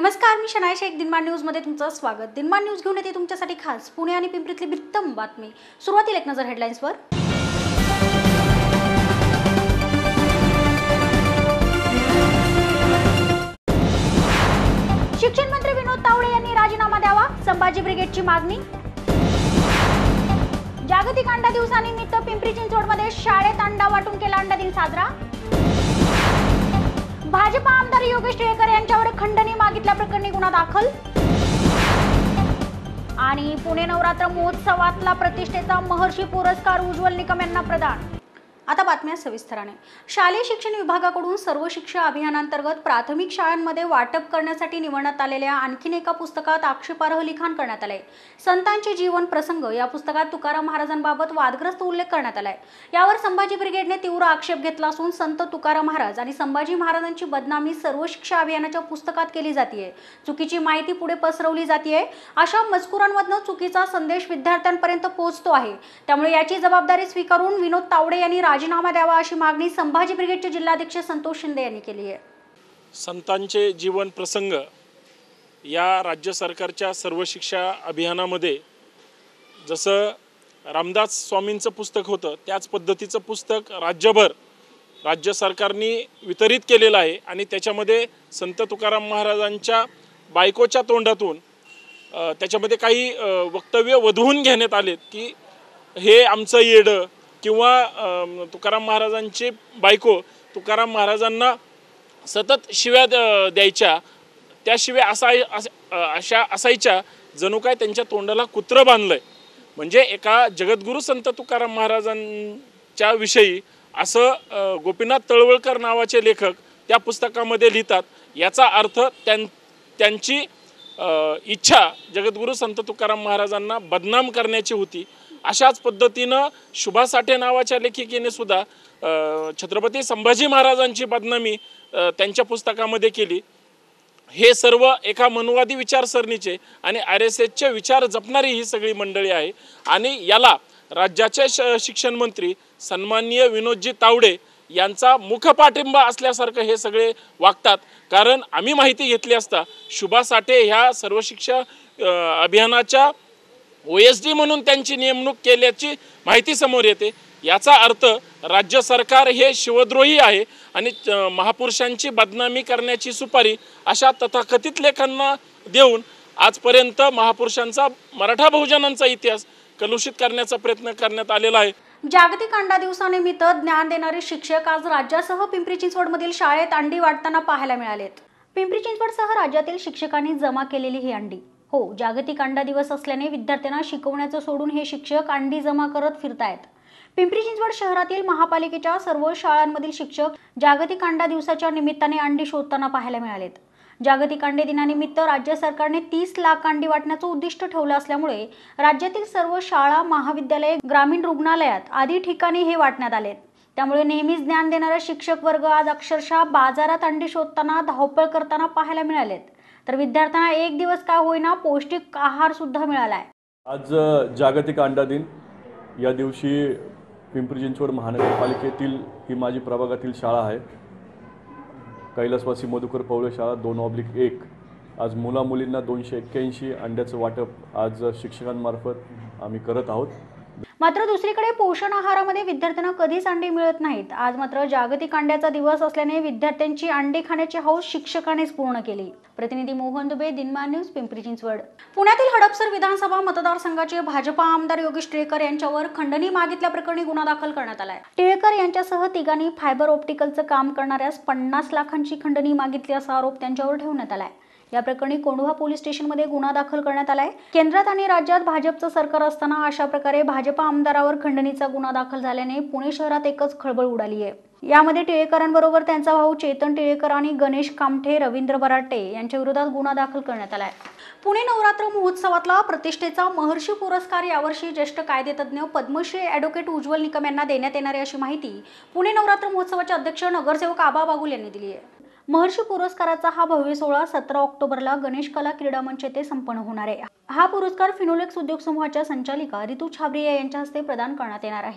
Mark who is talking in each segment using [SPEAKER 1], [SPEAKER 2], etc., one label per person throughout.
[SPEAKER 1] नमस्कार, मी शनाय शेख. दिनमान न्यूज मध्ये तुमचं स्वागत. दिनमान न्यूज घेऊन येते तुमच्यासाठी खास पुणे आणि पिंपरीतली बित्तम बातमी. सुरुवातीला एक नजर हेडलाईन्सवर. शिक्षण मंत्री विनोद तावडे यांनी राजीनामा द्यावा, संभाजी ब्रिगेडची मागणी. जागतिक अंडा दिवसानिमित्त पिंपरी चिंचवडमध्ये शाळेत अंडा वाटून केला अंडा दिन साजरा. भाजपा आमदार योगेश टिळेकर यांच्यावर खंडणी मागितल्या प्रकरणी गुन्हा दाखल. आणि पुणे नवरात्र महोत्सवातला प्रतिष्ठेचा महर्षी पुरस्कार उज्ज्वल निकम यांना प्रदान. आता बातम्या सविस्तराने. शालेय शिक्षण विभागाकडून सर्व शिक्षा अभियानांतर्गत प्राथमिक शाळांमध्ये वाटप करण्यासाठी निवडण्यात आलेल्या आणखीन एका पुस्तकात आक्षेपार्ह लिखाण करण्यात आले. संतांचे जीवन प्रसंग या पुस्तकात तुकाराम महाराजांबाबत वादग्रस्त उल्लेख करण्यात आलाय. यावर संभाजी ब्रिगेडने तीव्र आक्षेप घेतला असून संत तुकाराम महाराज आणि संभाजी महाराजांची बदनामी सर्व शिक्षा अभियानाच्या पुस्तकात केली जाते, चुकीची माहिती पुढे पसरवली जाते, अशा मजकुरांमधून चुकीचा संदेश विद्यार्थ्यांपर्यंत पोहोचतो आहे. त्यामुळे याची जबाबदारी स्वीकारून विनोद तावडे यांनी राजीनामा द्यावा अशी मागणी संभाजी ब्रिगेडचे जिल्हाध्यक्ष संतोष शिंदे यांनी केली आहे.
[SPEAKER 2] संतांचे जीवन प्रसंग या राज्य सरकारच्या सर्व शिक्षा अभियानामध्ये जसं रामदास स्वामींचं पुस्तक होतं त्याच पद्धतीचं पुस्तक राज्यभर राज्य सरकारने वितरित केलेलं आहे. आणि त्याच्यामध्ये संत तुकाराम महाराजांच्या बायकोच्या तोंडातून त्याच्यामध्ये काही वक्तव्य वधवून घेण्यात आलेत की हे आमचं येडं, किंवा तुकाराम महाराजांची बायको तुकाराम महाराजांना सतत शिव्या द्यायच्या, त्या शिव्या अशा असायच्या जणू काय त्यांच्या तोंडाला कुत्रं बांधलंय. म्हणजे एका जगद्गुरू संत तुकाराम महाराजांच्या विषयी असं गोपीनाथ तळवळकर नावाचे लेखक त्या पुस्तकामध्ये लिहितात. याचा अर्थ त्यांची इच्छा जगद्गुरू संत तुकाराम महाराजांना बदनाम करण्याची होती. अशाच पद्धतीनं शुभा साठे नावाच्या लेखिकेने सुद्धा छत्रपती संभाजी महाराजांची बदनामी त्यांच्या पुस्तकामध्ये केली. हे सर्व एका मनुवादी विचारसरणीचे आणि RSSचे विचार जपणारी ही सगळी मंडळी आहे. आणि याला राज्याचे शिक्षण मंत्री सन्माननीय विनोदजी तावडे यांचा मुखपाठिंबा असल्यासारखं हे सगळे वागतात. कारण आम्ही माहिती घेतली असता शुभा साठे ह्या सर्व शिक्षा अभियानाच्या OSD म्हणून त्यांची नेमणूक केल्याची माहिती समोर येते. याचा अर्थ राज्य सरकार हे शिवद्रोही आहे आणि महापुरुषांची बदनामी करण्याची सुपारी अशा तथाकथित लेखांना देऊन आजपर्यंत महापुरुषांचा मराठा बहुजनांचा इतिहास कलुषित करण्याचा प्रयत्न करण्यात आलेला आहे.
[SPEAKER 1] जागतिक अंडा दिवसानिमित्त ज्ञान देणारे शिक्षक आज राज्यासह पिंपरी चिंचवडमधील शाळेत अंडी वाटताना पाहायला मिळालेत. पिंपरी चिंचवडसह राज्यातील शिक्षकांनी जमा केलेली ही अंडी. हो, जागतिक अंडा दिवस असल्याने विद्यार्थ्यांना शिकवण्याचं सोडून हे शिक्षक अंडी जमा करत फिरतायत. पिंपरी चिंचवड शहरातील महापालिकेच्या सर्व शाळांमधील शिक्षक जागतिक अंडा दिवसाच्या निमित्ताने अंडी शोधताना पाहायला मिळालेत. जागतिक अंडे दिनानिमित्त राज्य सरकारने 30 लाख अंडी वाटण्याचं उद्दिष्ट ठेवलं असल्यामुळे राज्यातील सर्व शाळा, महाविद्यालये, ग्रामीण रुग्णालयात आदी ठिकाणी हे वाटण्यात आलेत. त्यामुळे नेहमीच ज्ञान देणारे शिक्षक वर्ग आज अक्षरशः बाजारात अंडी शोधताना धावपळ करताना पाहायला मिळालेत. तर विद्यार्थ्यांना एक दिवस काय होईना पौष्टिक आहार सुद्धा मिळालाय.
[SPEAKER 3] आज जागतिक अंडा दिन. या दिवशी पिंपरी चिंचवड महानगरपालिकेतील ही माझी प्रभागातील शाळा आहे, कैलासवासी मधुकर पवळे शाळा 2/1. आज मुलामुलींना 281 अंड्याचं वाटप आज शिक्षकांमार्फत आम्ही करत आहोत.
[SPEAKER 1] मात्र दुसरीकडे पोषण आहारामध्ये विद्यार्थ्यांना कधीच अंडी मिळत नाहीत. आज मात्र जागतिक अंड्याचा दिवस असल्याने विद्यार्थ्यांची अंडी खाण्याची हौस शिक्षकांनीच पूर्ण केली. प्रतिनिधी मोहन दुबे, दिनमान न्यूज, पिंपरी चिंचवड. पुण्यातील हडपसर विधानसभा मतदारसंघाचे भाजपा आमदार योगेश टिळेकर यांच्यावर खंडणी मागितल्याप्रकरणी गुन्हा दाखल करण्यात आलाय. टिळेकर यांच्यासह तिघांनी फायबर ऑप्टिकलचं काम करणाऱ्यास 50 लाखांची खंडणी मागितली असा आरोप त्यांच्यावर ठेवण्यात आलाय. या प्रकरणी कोंढवा पोलीस स्टेशनमध्ये गुन्हा दाखल करण्यात आलाय. केंद्रात आणि राज्यात भाजपचं सरकार असताना अशा प्रकारे भाजपा आमदारावर खंडणीचा गुन्हा दाखल झाल्याने पुणे शहरात एकच खळबळ उडाली आहे. यामध्ये टिळेकरांबरोबर त्यांचा भाऊ चेतन टिळेकर आणि गणेश कामठे, रवींद्र बराटे यांच्या विरोधात गुन्हा दाखल करण्यात आलाय. पुणे नवरात्र महोत्सवातला प्रतिष्ठेचा महर्षी पुरस्कार यावर्षी ज्येष्ठ कायदेतज्ञ पद्मश्री ॲडव्होकेट उज्ज्वल निकम यांना देण्यात येणार आहे अशी माहिती पुणे नवरात्र महोत्सवाचे अध्यक्ष नगरसेवक आबा बागुल यांनी दिली आहे. महर्षी पुरस्काराचा हा भव्य सोहळा 17 ऑक्टोबरला गणेश कला क्रीडा मंच येथे संपन्न होणार आहे. हा पुरस्कार फिनोलेक्स उद्योग समूहाच्या संचालिका रितू छाबरिया यांच्या हस्ते प्रदान करण्यात येणार आहे.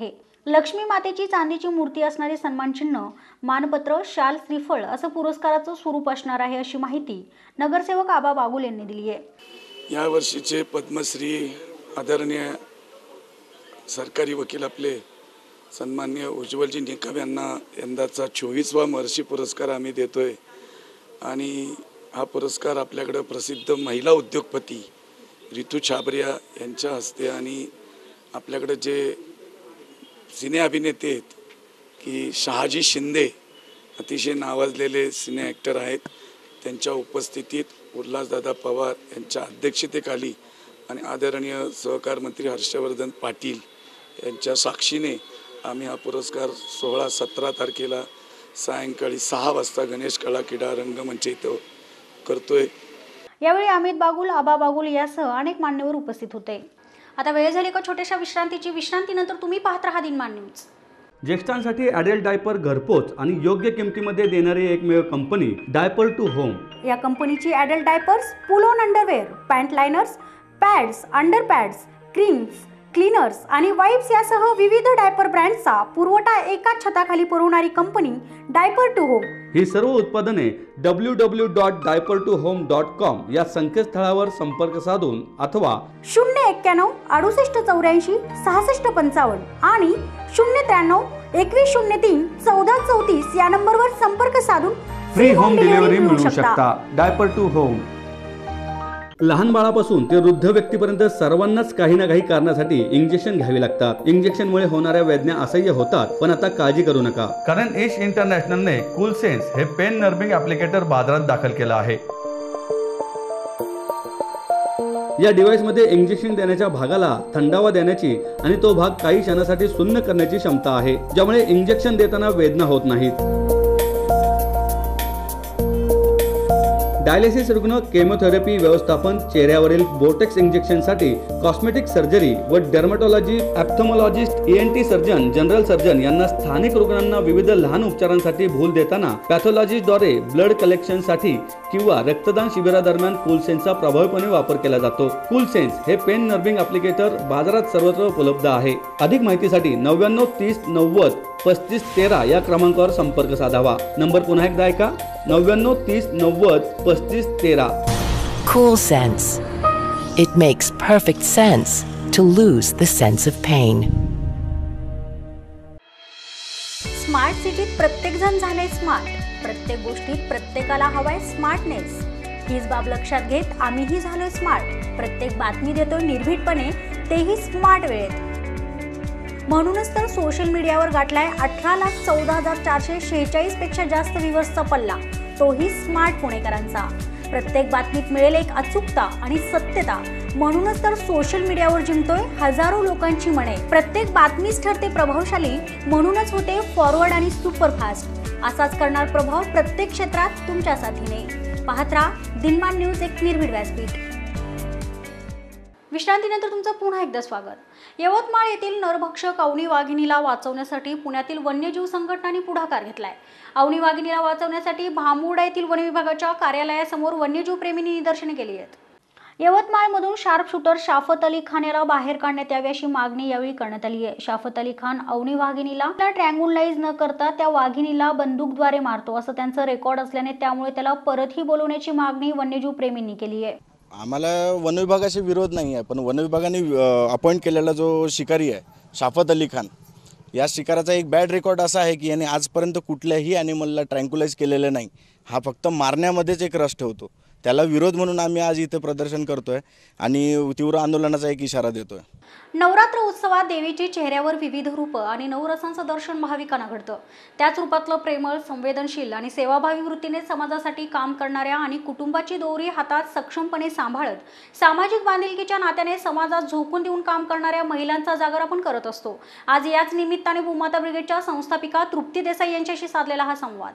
[SPEAKER 1] लक्ष्मी मातेची चांदीची मूर्ती असणारे सन्मानचिन्ह, मानपत्र, शाल, श्रीफळ असं पुरस्काराचं स्वरूप असणार आहे, अशी माहिती नगरसेवक आबा बागुल यांनी दिली आहे।
[SPEAKER 4] या वर्षीचे पद्मश्री आदरणीय सरकारी वकील आपले सन्माननीय उज्ज्वलजी निकम यांना यंदाचा 24वा महर्षी पुरस्कार आम्ही देतोय आणि हा पुरस्कार आपल्याकडे प्रसिद्ध महिला उद्योगपती रितू छाबरिया यांच्या हस्ते आणि आपल्याकडे जे सिने अभिनेते आहेत की शहाजी शिंदे अतिशय नावाजलेले सिने ॲक्टर आहेत, त्यांच्या उपस्थितीत उल्हासदादा पवार यांच्या अध्यक्षतेखाली आणि आदरणीय सहकार मंत्री हर्षवर्धन पाटील यांच्या साक्षीने आम्ही हा पुरस्कार 16-17 तारखेला सायंकाळी 6 वाजता गणेश कला क्रीडा रंगमंच इथं करतोय।
[SPEAKER 1] यावेळी अमित बागुल, आबा बागुल यासह अनेक मान्यवर उपस्थित होते। आता वेळ झाली एका छोट्याशा विश्रांतीची। विश्रांतीनंतर तुम्ही पाहत राहा दिनमान न्यूज।
[SPEAKER 5] ज्येष्ठांसाठी ॲडल्ट डायपर घरपोच आणि योग्य किमतीमध्ये देणारी एकमेव कंपनी डायपर टू होम।
[SPEAKER 1] या कंपनीची adult diapers, pull on underwear, pant liners, pads, under pads, creams, cleaners आणि वाइप्स यासह विविध डायपर ब्रँड्सचा पुरवठा एकाच छताखाली पुरवणारी कंपनी डायपर टू होम।
[SPEAKER 5] ही सर्व उत्पादने www.diaper2home.com या संकेतस्थळावर संपर्क साधून अथवा
[SPEAKER 1] 091 68 84 66 55 आणि 093 21 03 14 34 या नंबरवर संपर्क साधून
[SPEAKER 5] फ्री होम डिलिव्हरी मिळू शकता। Diaper to home. लहान बाळापासून ते वृद्ध व्यक्तीपर्यंत सर्वांनाच काही ना काही कारणासाठी इंजेक्शन घ्यावी लागतात। इंजेक्शनमुळे होणाऱ्या वेदना असह्य होतात, पण आता काळजी करू नका, कारण एश इंटरनॅशनलने कूल सेन्स हे पेन नर्विंग ॲप्लिकेटर बाजारात दाखल केलं आहे। या डिव्हाइसमध्ये इंजेक्शन देण्याच्या भागाला थंडावा देण्याची आणि तो भाग काही क्षणासाठी सुन्न करण्याची क्षमता आहे, ज्यामुळे इंजेक्शन देताना वेदना होत नाहीत। डायलिसिस रुग्ण, केमोथेरपी व्यवस्थापन, चेहऱ्यावरील बोटेक्स इंजेक्शनसाठी, कॉस्मेटिक सर्जरी व dermatology, ophthalmologist, ENT surgeon, general surgeon यांना स्थानिक रुग्णांना विविध लहान उपचारांसाठी भूल देताना पॅथॉलॉजीद्वारे ब्लड कलेक्शनसाठी किंवा रक्तदान शिबिरादरम्यान कूलसेन्सचा प्रभावीपणे वापर केला जातो। कूलसेन्स हे पेन नर्विंग ॲप्लिकेटर बाजारात सर्वत्र उपलब्ध आहे। अधिक माहितीसाठी 99 30 90 35 13 या क्रमांकावर संपर्क साधावा। नंबर पुन्हा एकदा ऐका, 99 30 90 35 13।
[SPEAKER 6] Cool Sense. It makes perfect sense to lose the sense of pain.
[SPEAKER 1] Smart सिटीत प्रत्येक जण झाले स्मार्ट। प्रत्येक गोष्टीत प्रत्येकाला हवाय स्मार्टनेस। हीच बाब लक्षात घेत आम्हीही झालोय स्मार्ट। प्रत्येक बातमी देतोय निर्भीडपणे, तेही स्मार्ट वेळेत। म्हणूनच तर सोशल मीडियावर गाठलाय 18,14,446 पेक्षा जास्त व्ह्यूअर्सचा पल्ला, तोही स्मार्ट पुणेकरांचा। प्रत्येक बातमीत मिळेल एक अचूकता आणि सत्यता, म्हणूनच तर सोशल मीडियावर जिंकतोय हजारो लोकांची मने। प्रत्येक बातमीच ठरते प्रभावशाली, म्हणूनच होते फॉरवर्ड आणि सुपरफास्ट। असाच करणार प्रभाव प्रत्येक क्षेत्रात तुमच्या साथीने। पाहत राहा दिनमान न्यूज, एक निर्भीड व्यासपीठ। विश्रांतीनंतर तुमचं पुन्हा एकदा स्वागत। यवतमाळ येथील नरभक्षक अवनी वाघिणीला वाचवण्यासाठी पुण्यातील वन्यजीव संघटनांनी पुढाकार घेतलाय। अवनी वाघिणीला वाचवण्यासाठी भांबुर्डा येथील वन विभागाच्या कार्यालयासमोर वन्यजीव प्रेमींनी निदर्शने केली आहेत। यवतमाळमधून शार्प शूटर शाफत अली खान याला बाहेर काढण्यात यावी अशी मागणी यावेळी करण्यात आली आहे। शाफत अली खान अवनी वाघिणीला ट्रँग्युलाइज न करता त्या वाघिणीला बंदूकद्वारे मारतो असं त्यांचं रेकॉर्ड असल्याने त्यामुळे त्याला परतही बोलवण्याची मागणी वन्यजीव प्रेमींनी केली आहे।
[SPEAKER 7] आम्हाला वन विभागाशी विरोध नाही आहे, पण वन विभागाने अपॉइंट केलेला जो शिकारी आहे शाफत अली खान, या शिकाराचा एक बॅड रेकॉर्ड असा आहे की याने आजपर्यंत कुठल्याही ॲनिमलला ट्रँक्युलाइज केलेलं नाही। हा फक्त मारण्यामध्येच एक रस ठेवतो। त्याला विरोध म्हणून आम्ही आज इथे प्रदर्शन करतोय आणि तीव्र आंदोलनाचा एक इशारा देतोय।
[SPEAKER 1] नवरात्र उत्सवात देवीची चेहऱ्यावर विविध रूप आणि नवरसांचं दर्शन भाविकांना घडतं। त्याच रूपातलं प्रेमळ, संवेदनशील आणि सेवाभावी वृत्तीने समाजासाठी काम करणाऱ्या आणि कुटुंबाची दोरी हातात सक्षमपणे सांभाळत सामाजिक बांधिलकीच्या नात्याने समाजात झोकून देऊन काम करणाऱ्या महिलांचा जागर आपण करत असतो। आज याच निमित्ताने भूमाता ब्रिगेडच्या संस्थापिका तृप्ती देसाई यांच्याशी साधलेला हा संवाद।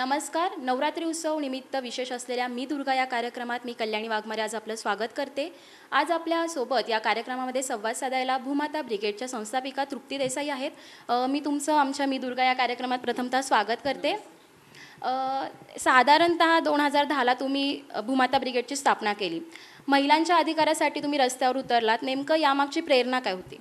[SPEAKER 8] नमस्कार. नवरात्री उत्सव निमित्त विशेष असलेल्या मी दुर्गा या कार्यक्रमात मी कल्याणी वाघमारे आज आपलं स्वागत करते. आज आपल्यासोबत या कार्यक्रमामध्ये संवाद साधायला भूमाता ब्रिगेडच्या संस्थापिका तृप्ती देसाई आहेत. मी तुमचं आमच्या मी दुर्गा या कार्यक्रमात प्रथमतः स्वागत करते. साधारणतः 2010ला तुम्ही भूमाता ब्रिगेडची स्थापना केली. महिलांच्या अधिकारासाठी तुम्ही रस्त्यावर उतरलात. नेमकं यामागची प्रेरणा काय होती?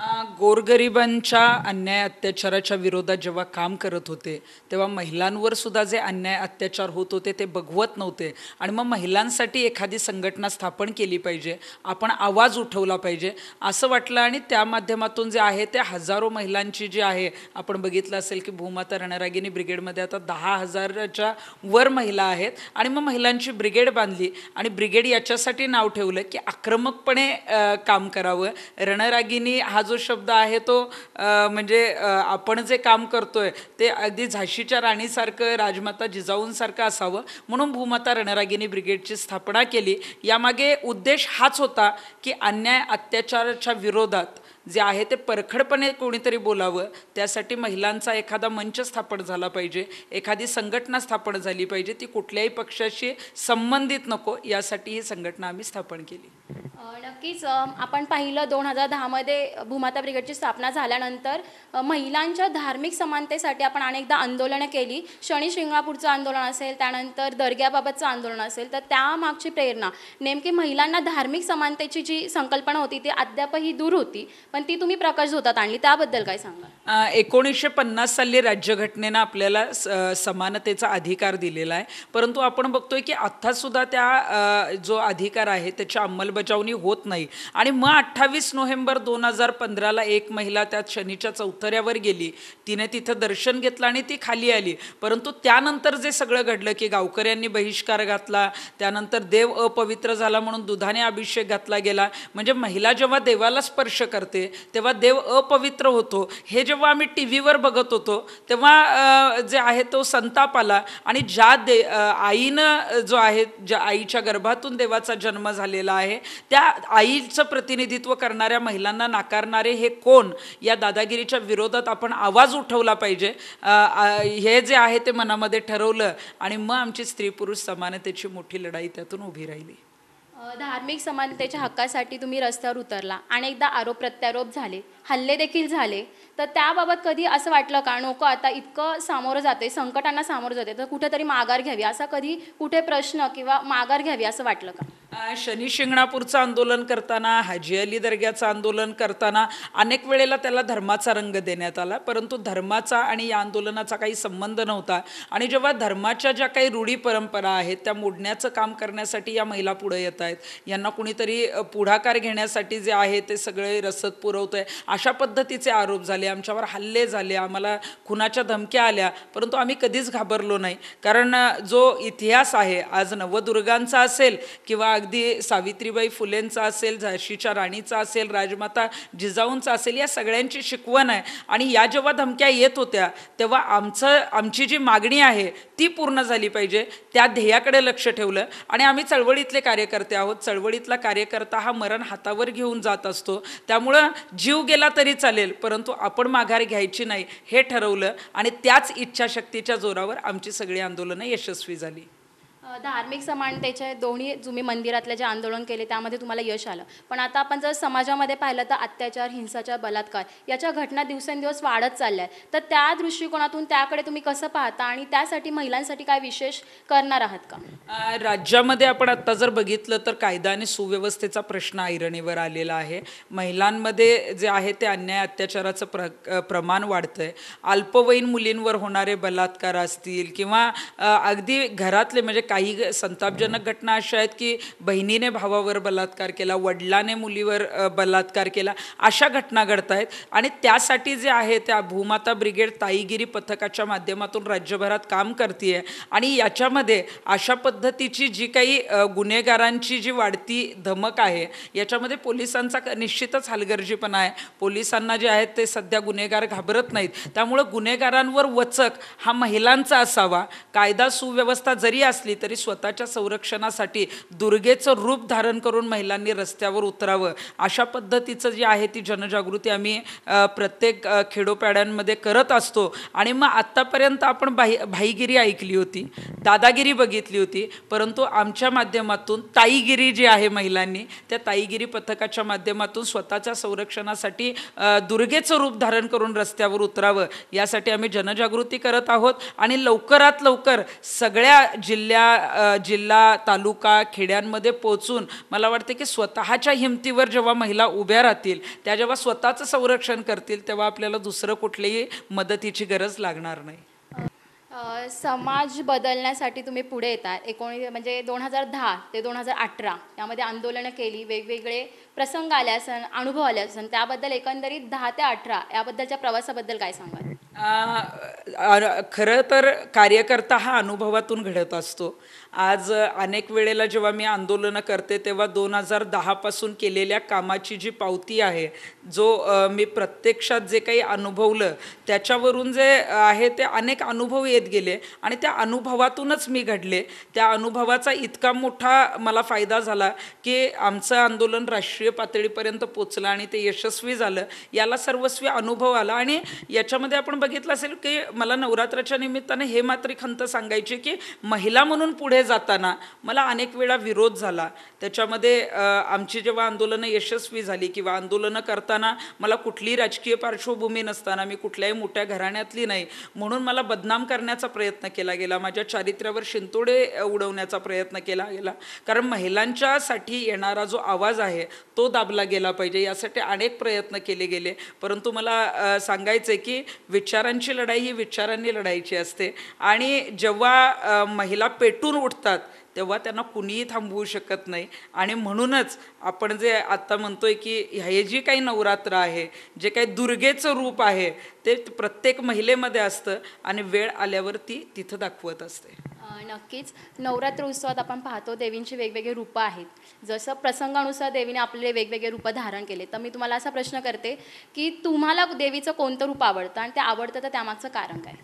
[SPEAKER 9] गोरगरिबांच्या अन्याय अत्याचाराच्या विरोधात जेव्हा काम करत होते तेव्हा महिलांवर सुद्धा जे अन्याय अत्याचार होत होते ते बघवत नव्हते आणि मग महिलांसाठी एखादी संघटना स्थापन केली पाहिजे, आपण आवाज उठवला पाहिजे असं वाटलं आणि त्या माध्यमातून जे आहे ते हजारो महिलांची जी आहे, आपण बघितलं असेल की भूमाता रणरागिणी ब्रिगेडमध्ये आता 10,000च्या वर महिला आहेत आणि मग महिलांची ब्रिगेड बांधली आणि ब्रिगेड याच्यासाठी नाव ठेवलं की आक्रमकपणे काम करावं. रणरागिणी हा जो शब्द आहे तो म्हणजे आपण जे काम करतोय ते अगदी झाशीच्या राणीसारखं, राजमाता जिजाऊंसारखं असावं म्हणून भूमाता रणरागिणी ब्रिगेडची स्थापना केली. यामागे उद्देश हाच होता की अन्याय अत्याचाराच्या विरोधात जे आहे ते परखडपणे कोणीतरी बोलावं. त्यासाठी महिलांचा एखादा मंच स्थापन झाला पाहिजे, एखादी संघटना स्थापन झाली पाहिजे, ती कुठल्याही पक्षाशी संबंधित नको, यासाठी ही संघटना आम्ही स्थापन केली.
[SPEAKER 8] नक्कीच आपण पाहिलं 2010मध्ये भूमाता ब्रिगेडची स्थापना झाल्यानंतर महिलांच्या धार्मिक समानतेसाठी आपण अनेकदा आंदोलनं केली. शनी शिंगणापूरचं आंदोलन असेल, त्यानंतर दर्ग्याबाबतचं आंदोलन असेल, तर त्यामागची प्रेरणा नेमकी महिलांना धार्मिक समानतेची जी संकल्पना होती ती अद्यापही दूर होती, पण ती तुम्ही प्रकाश झोतात आणली, त्याबद्दल काय सांगा?
[SPEAKER 9] 1950 साली राज्यघटनेनं आपल्याला समानतेचा अधिकार दिलेला आहे, परंतु आपण बघतोय की आत्तासुद्धा त्या जो अधिकार आहे त्याची अंमलबजावणी होत नाही. आणि मग 28 नोव्हेंबर 2015ला एक महिला त्यात शनीच्या चौथऱ्यावर गेली, तिने तिथं दर्शन घेतलं आणि ती खाली आली. परंतु त्यानंतर जे सगळं घडलं की गावकऱ्यांनी बहिष्कार घातला, त्यानंतर देव अपवित्र झाला म्हणून दुधाने अभिषेक घातला गेला. म्हणजे महिला जेव्हा देवाला स्पर्श करते तेव्हा देव अपवित्र होतो. हे जेव्हा आम्ही टीव्हीवर बघत होतो तेव्हा जे आहे तो संताप आला आणि ज्या आईनं जो आहे, ज्या आईच्या गर्भातून देवाचा जन्म झालेला आहे त्या आईचं प्रतिनिधित्व करणाऱ्या महिलांना नाकारणारे हे कोण, या दादागिरीच्या विरोधात आपण आवाज उठवला पाहिजे. हे जे आहे ते मनामध्ये ठरवलं आणि मग आमची स्त्री पुरुष समानतेची मोठी लढाई त्यातून उभी राहिली.
[SPEAKER 8] धार्मिक समानतेच्या हक्कासाठी तुम्ही रस्त्यावर उतरला, अनेकदा आरोप प्रत्यारोप झाले, हल्ले देखील झाले, तर त्याबाबत कधी असं वाटलं का नको आता इतकं सामोरं जाते, संकटांना सामोरं जाते, तर कुठेतरी माघार घ्यावी, असा कधी कुठे प्रश्न किंवा माघार घ्यावी असं वाटलं का?
[SPEAKER 9] शनी शिंगणापूरचं आंदोलन करताना, हाजी अली दर्ग्याचं आंदोलन करताना अनेक वेळेला त्याला धर्माचा रंग देण्यात आला, परंतु धर्माचा आणि या आंदोलनाचा काही संबंध नव्हता. आणि जेव्हा धर्माच्या ज्या काही रूढी परंपरा आहेत त्या मोडण्याचं काम करण्यासाठी या महिला पुढे येत आहेत, यांना कुणीतरी पुढाकार घेण्यासाठी जे आहे ते सगळे रसद पुरवत आहे, अशा पद्धतीचे आरोप झाले, आमच्यावर हल्ले झाले, आम्हाला खुनाच्या धमक्या आल्या, परंतु आम्ही कधीच घाबरलो नाही. कारण जो इतिहास आहे आज नवदुर्गांचा असेल किंवा अगदी सावित्रीबाई फुलेंचा असेल, झाशीच्या राणीचा असेल, राजमाता जिजाऊंचा असेल, या सगळ्यांची शिकवण आहे. आणि या जेव्हा धमक्या येत होत्या तेव्हा आमची जी मागणी आहे ती पूर्ण झाली पाहिजे, त्या ध्येयाकडे लक्ष ठेवलं. आणि आम्ही चळवळीतले कार्यकर्ते आहोत, चळवळीतला कार्यकर्ता हा मरण हातावर घेऊन जात असतो, त्यामुळं जीव गेला तरी चालेल परंतु आपण माघार घ्यायची नाही हे ठरवलं आणि त्याच इच्छाशक्तीच्या जोरावर आमची सगळी आंदोलनं यशस्वी झाली.
[SPEAKER 8] धार्मिक समानतेचे दोन्ही तुम्ही मंदिरातले जे आंदोलन केले त्यामध्ये तुम्हाला यश आलं, पण आता आपण जर समाजामध्ये पाहिलं तर अत्याचार, हिंसाचार, बलात्कार याच्या घटना दिवसेंदिवस वाढत चालल्या आहेत, तर त्या दृष्टिकोनातून त्याकडे तुम्ही कसं पाहता आणि त्यासाठी महिलांसाठी काय विशेष करणार आहात का?
[SPEAKER 9] राज्यामध्ये आपण आत्ता जर बघितलं तर कायदा आणि सुव्यवस्थेचा प्रश्न ऐरणीवर आलेला आहे. महिलांमध्ये जे आहे ते अन्याय अत्याचाराचं प्रमाण वाढतं आहे. अल्पवयीन मुलींवर होणारे बलात्कार असतील किंवा अगदी घरातले म्हणजे काही संतापजनक घटना अशा आहेत की बहिणीने भावावर बलात्कार केला, वडिलाने मुलीवर बलात्कार केला, अशा घटना घडत आहेत. आणि त्यासाठी जे आहे त्या भूमाता ब्रिगेड ताईगिरी पथकाच्या माध्यमातून राज्यभरात काम करते आहे. आणि याच्यामध्ये अशा पद्धतीची जी काही गुन्हेगारांची जी वाढती धमक आहे याच्यामध्ये पोलिसांचा निश्चितच हलगर्जीपणा आहे. पोलिसांना जे आहेत ते सध्या गुन्हेगार घाबरत नाहीत, त्यामुळं गुन्हेगारांवर वचक हा महिलांचा असावा. कायदा सुव्यवस्था जरी असली तरी तरी स्वतःच्या संरक्षणासाठी दुर्गेचं रूप धारण करून महिलांनी रस्त्यावर उतरावं, अशा पद्धतीचं जी आहे ती जनजागृती आम्ही प्रत्येक खेडोपाड्यांमध्ये करत असतो. आणि मग आत्तापर्यंत आपण भाईगिरी ऐकली होती, दादागिरी बघितली होती, परंतु आमच्या माध्यमातून ताईगिरी जी आहे महिलांनी, त्या ताईगिरी पथकाच्या माध्यमातून स्वतःच्या संरक्षणासाठी दुर्गेचं रूप धारण करून रस्त्यावर उतरावं यासाठी आम्ही जनजागृती करत आहोत. आणि लवकरात लवकर सगळ्या जिल्हा तालुका खेड्यांमध्ये पोहोचून मला वाटते की स्वतःच्या हिमतीवर जेव्हा महिला उभ्या राहतील, त्या जेव्हा स्वतःचं संरक्षण करतील, तेव्हा आपल्याला दुसरं कुठलीही मदतीची गरज लागणार नाही.
[SPEAKER 8] समाज बदलण्यासाठी तुम्ही पुढे येतात. 2010 ते 2018 यामध्ये आंदोलनं केली, वेगवेगळे प्रसंग आले असन, अनुभव आले असन, त्याबद्दल एकंदरीत 10 ते 18 याबद्दलच्या प्रवासाबद्दल काय सांगाल?
[SPEAKER 9] खरं तर कार्यकर्ता हा अनुभवातून घडत असतो. आज अनेक वेळेला जेव्हा मी आंदोलनं करते तेव्हा 2010 पासून केलेल्या कामाची जी पावती आहे, जो मी प्रत्यक्षात जे काही अनुभवलं त्याच्यावरून जे आहे ते अनेक अनुभव येत गेले आणि त्या अनुभवातूनच मी घडले. त्या अनुभवाचा इतका मोठा मला फायदा झाला की आमचं आंदोलन राष्ट्रीय पातळीपर्यंत पोचलं आणि ते यशस्वी झालं. याला सर्वस्वी अनुभव आला. आणि याच्यामध्ये आपण बघितलं असेल की मला नवरात्राच्या निमित्ताने हे मात्र खंत सांगायची की महिला म्हणून पुढे जाताना मला अनेक वेळा विरोध झाला. त्याच्यामध्ये आमची जेव्हा आंदोलनं यशस्वी झाली किंवा आंदोलनं करताना मला कुठलीही राजकीय पार्श्वभूमी नसताना, मी कुठल्याही मोठ्या घराण्यातली नाही म्हणून मला बदनाम करण्याचा प्रयत्न केला गेला, माझ्या चारित्र्यावर शिंतोडे उडवण्याचा प्रयत्न केला गेला. कारण महिलांच्यासाठी येणारा जो आवाज आहे तो दाबला गेला पाहिजे, यासाठी अनेक प्रयत्न केले गेले. परंतु मला सांगायचं आहे की विचारांची लढाई ही विचारांनी लढायची असते. आणि जेव्हा महिला पेटून उठतात तेव्हा त्यांना कुणीही थांबवू शकत नाही. आणि म्हणूनच आपण जे आत्ता म्हणतोय की हे जी काही नवरात्र आहे, जे काही दुर्गेचं रूप आहे, ते प्रत्येक महिलेमध्ये असतं आणि वेळ आल्यावर ती तिथं दाखवत असते.
[SPEAKER 8] नक्कीच नवरात्र उत्सवात आपण पाहतो देवींची वेगवेगळी रूपं आहेत. जसं प्रसंगानुसार देवीने आपले वेगवेगळे रूपं धारण केले. तर मी तुम्हाला असा प्रश्न करते की तुम्हाला देवीचं कोणतं रूप आवडतं आणि ते आवडतं तर त्यामागचं कारण काय?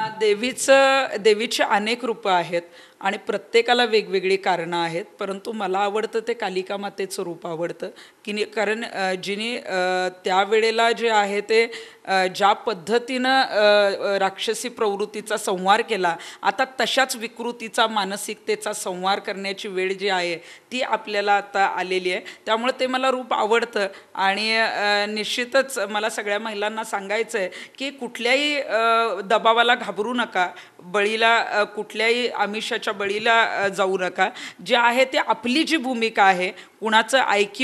[SPEAKER 9] देवीची अनेक रूपं आहेत आणि प्रत्येकाला वेगवेगळी कारणं आहेत. परंतु मला आवडतं ते कालिका मातेचं रूप आवडतं की कारण जिने त्यावेळेला जे आहे ते ज्या पद्धतीनं राक्षसी प्रवृत्तीचा संहार केला, आता तशाच विकृतीचा मानसिकतेचा संहार करण्याची वेळ जी आहे ती आपल्याला आता आलेली आहे. त्यामुळे ते मला रूप आवडतं. आणि निश्चितच मला सगळ्या महिलांना सांगायचं आहे की कुठल्याही दबावाला घाबरू नका, बळीला कुठल्याही आमिषाच्या बळीला जाऊ नका. जे आहे ते आपली जी भूमिका आहे, कुणाचं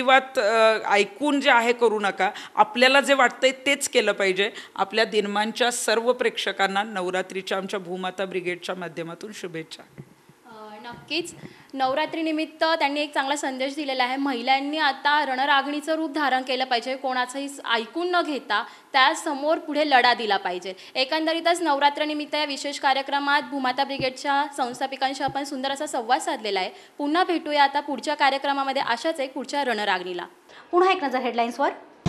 [SPEAKER 9] ऐकून जे आहे करू नका. आपल्याला जे वाटतंय तेच केलं पाहिजे. आपल्या दिनमानच्या सर्व प्रेक्षकांना नवरात्रीच्या आमच्या भूमाता ब्रिगेडच्या माध्यमातून शुभेच्छा.
[SPEAKER 8] नक्कीच नवरात्रीनिमित्त त्यांनी एक चांगला संदेश दिलेला आहे. महिलांनी आता रणरागिणीचं रूप धारण केलं पाहिजे, कोणाचंही ऐकून न घेता त्यासमोर पुढे लढा दिला पाहिजे. एकंदरीतच नवरात्रनिमित्त या विशेष कार्यक्रमात भूमाता ब्रिगेडच्या संस्थापिकांशी आपण सुंदर असा संवाद साधलेला आहे. पुन्हा भेटूया आता पुढच्या कार्यक्रमामध्ये अशाच एक पुढच्या रणरागिणीला.
[SPEAKER 1] पुन्हा एक नजर हेडलाईन्सवर.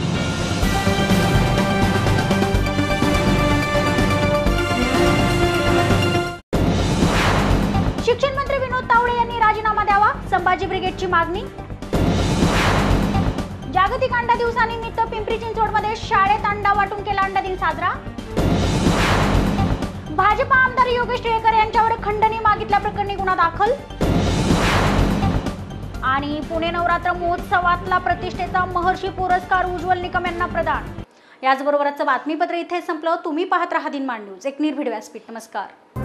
[SPEAKER 1] शिक्षण मंत्री विनोद तावडे यांनी राजीनामा द्यावा, संभाजी ब्रिगेडची मागणी. जागतिक अंडा दिवसानिमित्त पिंपरी चिंचवडमध्ये शाळेत अंडा वाटून केला अंडा दिन साजरा. भाजपा आमदार योगेश टिळेकर यांच्यावर खंडणी मागितल्याप्रकरणी गुन्हा दाखल. आणि पुणे नवरात्र महोत्सवातला प्रतिष्ठेचा महर्षी पुरस्कार उज्ज्वल निकम यांना प्रदान. याचबरोबरच बातमीपत्र इथे संपलं. तुम्ही पाहत राहा दिनमान न्यूज, एक निर्भीड व्यासपीठ. नमस्कार.